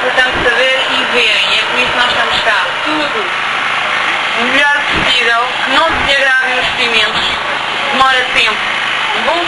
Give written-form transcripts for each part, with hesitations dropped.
importante saber e verem. É por isso que nós estamos cá. Tudo o melhor possível, que não se agravem os procedimentos. Demora tempo. Bom?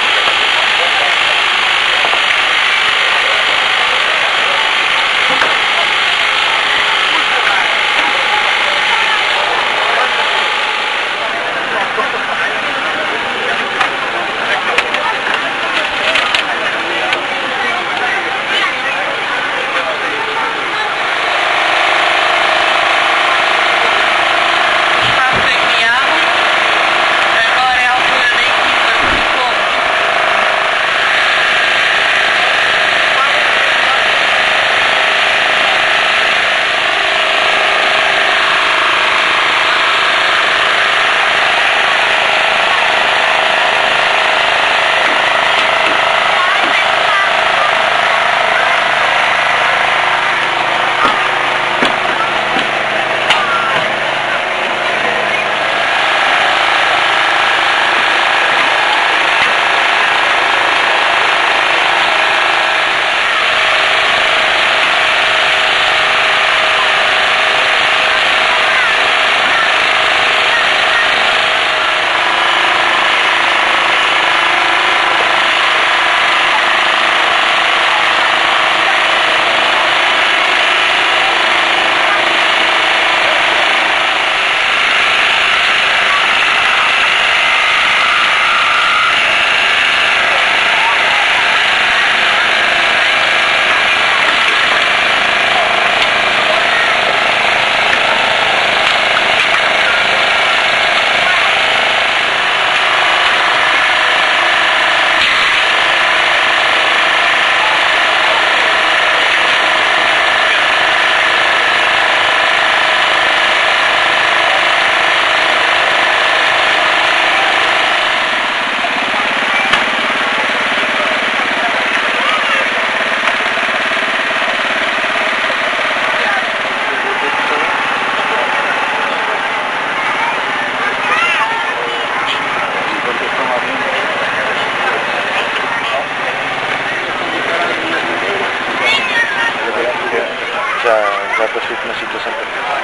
Já passei por uma situação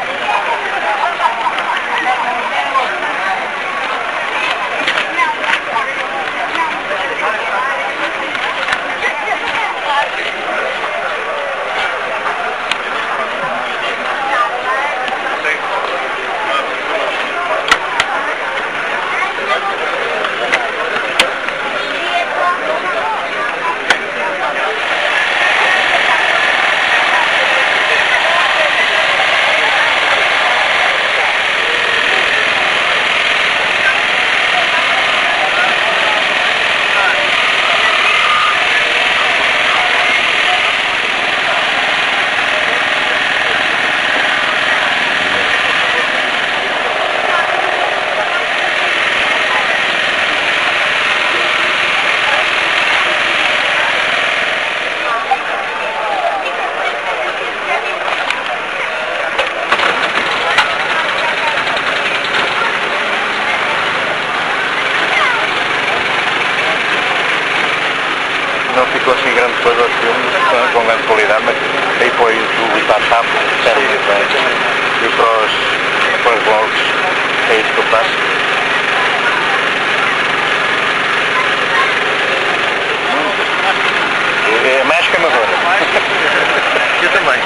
não ficou assim grande coisa o filme, com grande qualidade, mas aí para o YouTube e para a TAP serve muito bem. E para os blogs, é isso que eu faço. É mais que amador. Eu também.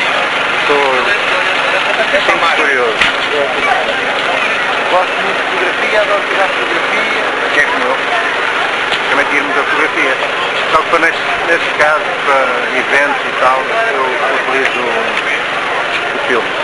Estou sempre curioso. Gosto muito de fotografia, adoro tirar fotografia. Que é como eu. Também tiro muita fotografia. Só que nesses casos, para eventos e tal, eu utilizo o filme.